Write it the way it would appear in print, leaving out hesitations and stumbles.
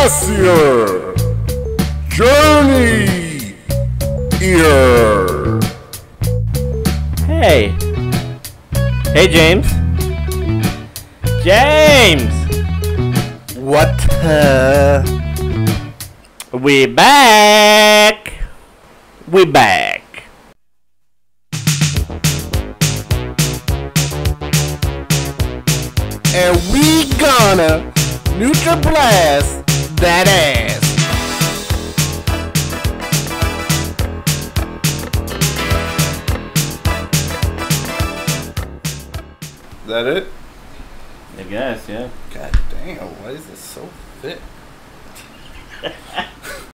Glacier Journey Ear. Hey. Hey, James. James! What? We back! We back. And we gonna Nutra-Blast that ass. Is that it? I guess, yeah. God damn, why is this so fit?